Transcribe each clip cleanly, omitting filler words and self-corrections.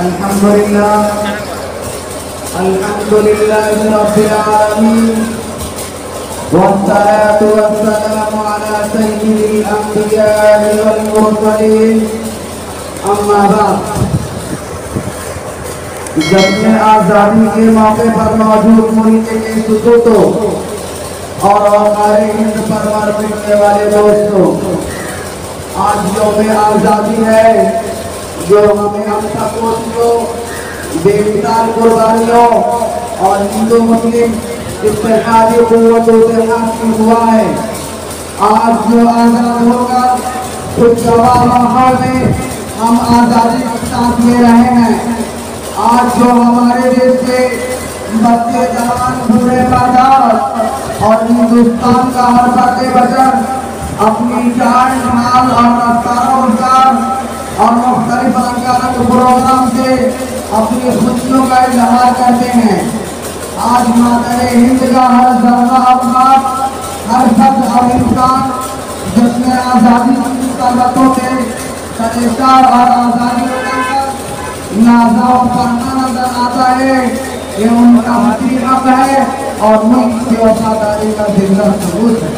अल्हम्दुलिल्लाहि रब्बिल आलमीन वस्सलातु वस्सलामु अला सय्यिदिल अंबिया'i वल मुरसलीन अम्मा बाद। जश्न आज़ादी के मौके पर मौजूद मुल्क के सुकूतों और हमारे हिंद परवर मिलने वाले दोस्तों, आज यौम आज़ादी है जो हमें हम सबको बेमिसाल कुर्बानियों और हिंदू मुस्लिम इत्तेहादी कुव्वतों से हासिल हुआ है। आज जो आज़ाद होकर खुशगवार माहौल में हम आज़ादी के साथ ले रहे हैं, आज जो हमारे देश के बच्चे जवान बूढ़े बाजार और हिंदुस्तान का हर बच्चे बचन अपनी जान माल और रोजगार और मुख्तलिफ रंगारंग प्रोग्राम से अपनी खुशियों का इजहार करते हैं। आज मातरे हिंद का हर जर्रा अवकाश, हर शख्स और इंसान जश्न आज़ादी की सरबतों से सरेशार और आज़ादी नाज़ाव करना नजर आता है। ये उनका हक़ है और मुल्क की वफादारी का जिंदा सबूत है।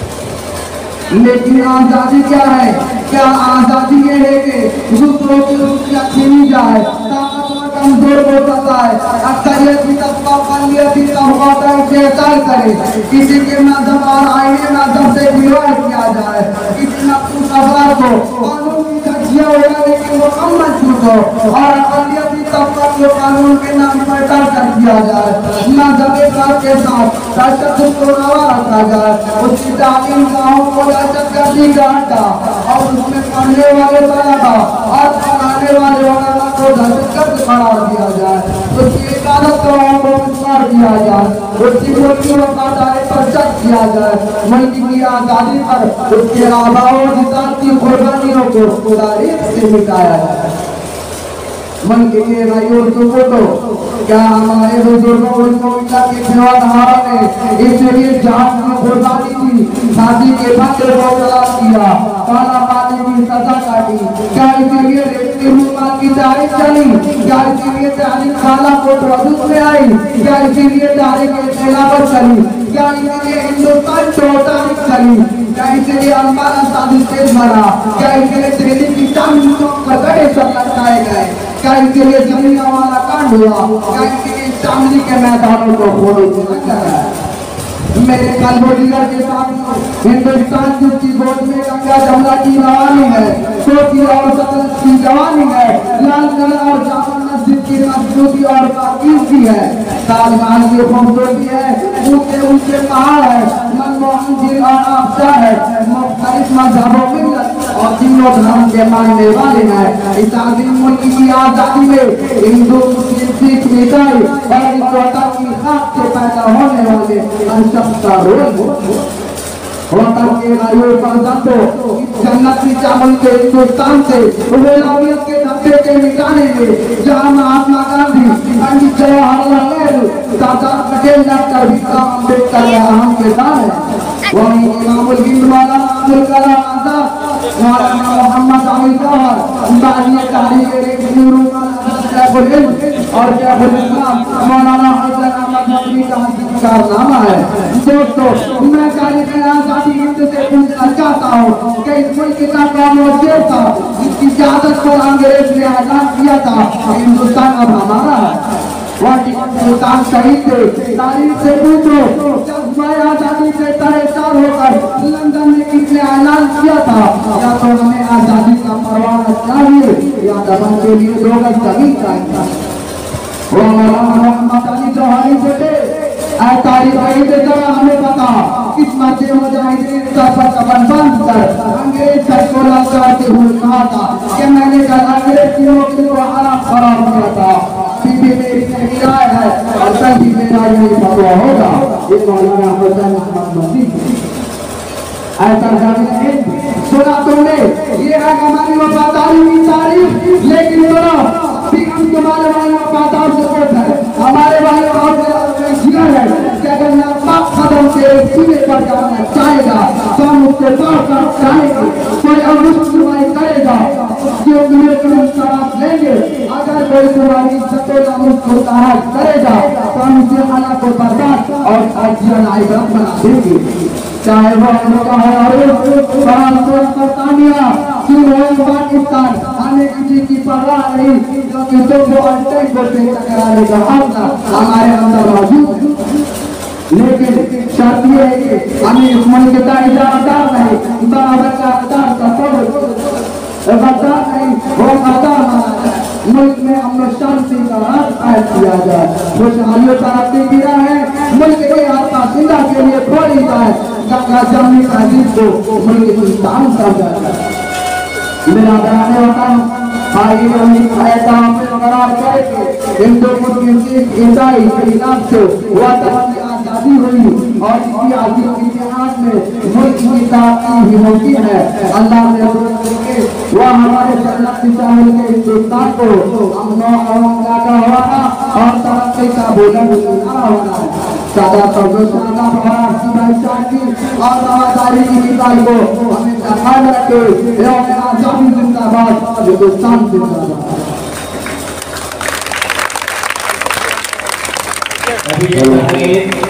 लेकिन आज़ादी क्या है? क्या आज़ादी ये है कि दूसरों की रुचियाँ छीनी जाए, ताकतवर कमजोर हो जाता है, अक्सरियत की तबका अक़लियत की तबका का इस्तेहसाल करे, किसी के मज़हब और आईने मज़हब से विरोध किया जाए, किसी मखसूस अफराद को कानून की धज्जियाँ उड़ाने की मुकम्मल छूट हो और अक़लियत की तबका को कानून के नाम पर टर्चर किया जाए, मज़हब के साथ तशद्दुद को रवा रखा जाए, उसकी तालीम गाहों को दहशतगर्दी का अड्डा और उसमें पढ़ने वाले तलबा और पढ़ाने वाले उलमा को दहशतगर्द करार दिया जाए, उसकी इबादत गवाहों को विस्तार दिया जाए, उसकी मुल्क की वफादारी पर शक किया जाए, मुल्क की आज़ादी पर उसके आबाओ अजदाद की कुर्बानियों को तारीख से मिटाया जाए। मुल्क के भाइयों सुकूतों, क्या हमारे बुजुर्गों को के खिलवाड़ ने इसलिए जान की कुर्बानी की, शादी के बंदे को तलाश किया, काला पानी की सजा काटी, क्या इसलिए रेती रूमाल की तारीख चली, क्या इसलिए तारीख काला कोट वजूद में आई, क्या इसलिए तारीख खिलाफत चली, क्या इसलिए हिंदुस्तान तारीख चली, क्या इसलिए अम्बाला शादी स्टेज बना, क्या इसलिए दिल्ली की चांदी चौक पर बड़े सब लटकाए गए, क्या इसलिए जमीन वाला कांड हुआ, क्या इसलिए चांदी के मैदानों को खोलो कराया। मेरे कलबोजिगर के सामने हिंदुस्तान जिसकी गोद में गंगा जमुना की रवानी है, सोची और सतलज की जवानी है, लाल किला और जामा मस्जिद की मजबूती और पाकीज़गी है, ताजमहल की खूबसूरती है, ऊंचे ऊंचे पहाड़ है, मनमोहन झील और आबशार है, मुख्तलिफ मजहबों मिल्लत और तीनों धर्म के मानने वाले हैं। इस आज़ीम मुल्क की आज़ादी में हिंदू मुस्लिम सिख ईसाई और इस वतन की खाक से पैदा होने वाले हर शख्स का रोल वतन के भाइयों फर्जंदों, जन्नत की चावल के हिंदुस्तान से हुलैबियत के धब्बे के मिटाने में जहाँ महात्मा गांधी, पंडित जवाहरलाल नेहरू, सरदार पटेल, डॉक्टर भीमराव अम्बेडकर का अहम किरदार है। वहीं इमामुल हिंद मौलाना अबुल कलाम आज़ाद, मौलाना मोहम्मद अली जौहर, बानिए तारीख और मौलाना हसन अहमद नकवी का कारनामा है। दोस्तों, मैं तारीख आज़ादी हिंद से पूछना चाहता हूँ कि इस मुल्क का कौन वो शेर था जिसकी क़यादत को अंग्रेज ने ऐलान किया था हिंदुस्तान अब हमारा है। हिंदुस्तान शहीद थे, तारीख से पूछो जब मैं आज़ादी से तरेशार होकर लंदन में किसने ऐलान किया था, या तो हमें आज़ादी का परवाना चाहिए या दमन के लिए 2 गज जमीन चाहिए। वो मौलाना मोहम्मद अली जौहरी बेटे तारीख जरा हमें बता, किस मर्ज़े मुजाहिदीन पर कफन बंद कर अंग्रेज को ललकारते हुए कहा था कि मैंने कल अंग्रेज की नौकरी को हराम करार किया था। बीबी मेरी सही राय है और सही मेरा यही फतवा होगा। ये मौलाना हसन अहमद नकवी ऐसा सुना तुमने, ये है हमारी वफादारी की तारीफ। लेकिन सुनो, हम तुम्हारे भाई वफादार सपोर्ट है, हमारे भाई और जिगर है कि अगर मैं पाक कदम से सीने पर जाना चाहेगा तो हम उसको पार कर जाएंगे, कोई अवरुद्ध करेगा, उसकी उम्मीद लेंगे। अगर कोई मुजरम बना देंगे, चाहे वो अमेरिका हो फ्रांस हो बरतानिया चीन हो पाकिस्तान, हमें किसी की परवाह नहीं, क्योंकि तो वो अटैक करते टकराने का हक हमारे अंदर मौजूद है। लेकिन शर्त ये है कि हमें इस मुल्क का इजारादार नहीं, बराबर का अदार का बर्दार नहीं, वो अदार माना जाए, मुल्क में अमन शांति का राज कायम किया जाए, खुशहाली तरक्की किया है, मुल्क के आता जिंदा के लिए खोली जाए, गंगा जमनी तहजीब को मुल्क की शान समझा जाए। मेरा बयाने होता आगे करार करके हिंदू मुस्लिम सिख ईसाई इस्लाम से वतन की आजादी हुई और इसी आजादी के इतिहास में मुल्क की तरक्की ही मुमकिन है। अल्लाह से करके वह हमारे जन्नत की चाहत के हिंदुस्तान को अमन का होना और तरक्की का बुलंद मिनारा होना है। सादा प्रदूषण और रवादारी की मिसाल को हमें कायम रखे। आजादी जिंदाबाद, हिंदुस्तान जिंदाबाद।